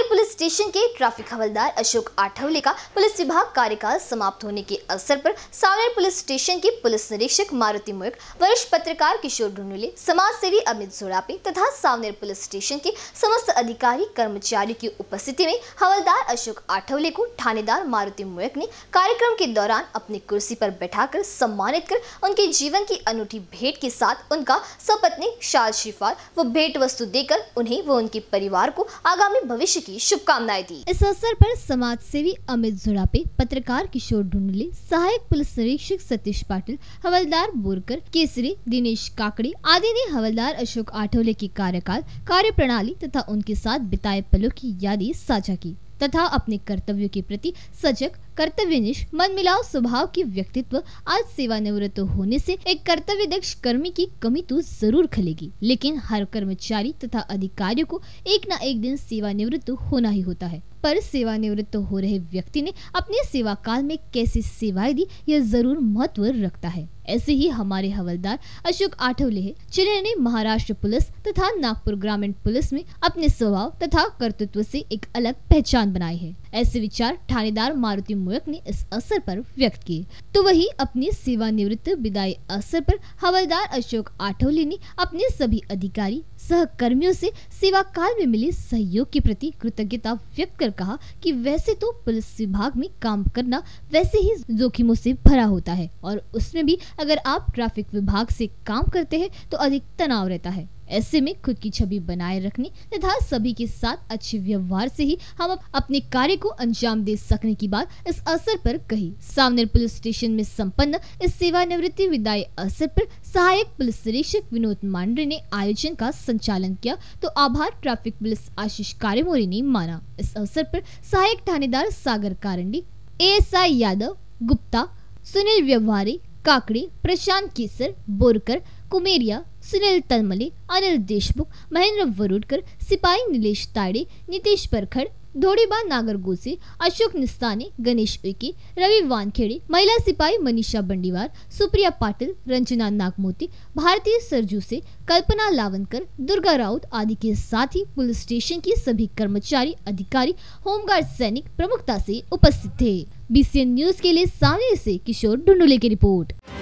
Saoner police station के traffic हवलदार अशोक आठवले का पुलिस विभाग कार्यकाल समाप्त होने के अवसर पर सावनेर पुलिस स्टेशन के पुलिस निरीक्षक मारुति मुयक, वरिष्ठ पत्रकार किशोर ढूंढुले, समाज सेवी अमित जोड़ापे तथा सावनेर पुलिस स्टेशन के समस्त अधिकारी कर्मचारियों की उपस्थिति में हवलदार अशोक आठवले को थानेदार मारुति मुयक ने कार्यक्रम के दौरान अपनी कुर्सी पर बैठाकर सम्मानित कर उनके जीवन की अनूठी भेंट के साथ उनका सपत्नीक शाल श्रीफाल व भेंट वस्तु देकर उन्हें व उनके परिवार को आगामी भविष्य की शुभकामनाएं दी। इस अवसर पर समाज सेवी अमित जोड़ापे, पत्रकार किशोर ढूंढुले, सहायक पुलिस निरीक्षक सतीश पाटिल, हवलदार बोरकर केसरी, दिनेश काकड़े आदि ने हवलदार अशोक आठवले की कार्यकाल, कार्यप्रणाली तथा उनके साथ बिताए पलों की यादें साझा की तथा अपने कर्तव्यों के प्रति सजग, कर्तव्यनिष्ठ, मनमिलाव स्वभाव की व्यक्तित्व। आज सेवानिवृत्त होने से एक कर्तव्यदक्ष कर्मी की कमी तो जरूर खलेगी, लेकिन हर कर्मचारी तथा अधिकारियों को एक न एक दिन सेवानिवृत्त होना ही होता है। पर सेवानिवृत्त हो रहे व्यक्ति ने अपने सेवा काल में कैसी सेवाएं दी, यह जरूर महत्व रखता है। ऐसे ही हमारे हवलदार अशोक आठवले है, जिन्होंने महाराष्ट्र पुलिस तथा नागपुर ग्रामीण पुलिस में अपने स्वभाव तथा कर्तृत्व से एक अलग पहचान बनाई है। ऐसे विचार थानेदार मारुति मुयक ने इस अवसर पर व्यक्त किए। तो वही अपनी सेवानिवृत्त विदाई अवसर पर हवलदार अशोक आठवले ने अपने सभी अधिकारी सहकर्मियों से सेवा काल में मिले सहयोग के प्रति कृतज्ञता व्यक्त कर कहा कि वैसे तो पुलिस विभाग में काम करना वैसे ही जोखिमों से भरा होता है और उसमें भी अगर आप ट्रैफिक विभाग से काम करते हैं तो अधिक तनाव रहता है। ऐसे में खुद की छवि बनाए रखने तथा सभी के साथ अच्छे व्यवहार से ही हम अपने कार्य को अंजाम दे सकने की बात इस अवसर पर कही। सावनेर पुलिस स्टेशन में संपन्न इस सेवानिवृत्ति विदाई अवसर पर सहायक पुलिस निरीक्षक विनोद मांडरे ने आयोजन का संचालन किया तो आभार ट्रैफिक पुलिस आशीष कारेमोरी ने माना। इस अवसर पर सहायक थानेदार सागर कारंडी, ASI यादव, गुप्ता, सुनील व्यवहारी, काकड़े, प्रशांत केसर, बोरकर, कुमेरिया, सुनील तलमले, अनिल देशमुख, महेंद्र वरुडकर, सिपाही नीलेश ताड़े, नितेश परखड़, धोड़ीबा नागरगोसे, अशोक निस्ताने, गणेश उइके, रवि वानखेड़े, महिला सिपाही मनीषा बंडीवार, सुप्रिया पाटिल, रंजना नागमोती, भारतीय सरजू से कल्पना लावनकर, दुर्गा राउत आदि के साथ ही पुलिस स्टेशन के सभी कर्मचारी, अधिकारी, होमगार्ड सैनिक प्रमुखता से उपस्थित थे। BCN न्यूज के लिए सावनेर से किशोर ढूंढुले की रिपोर्ट।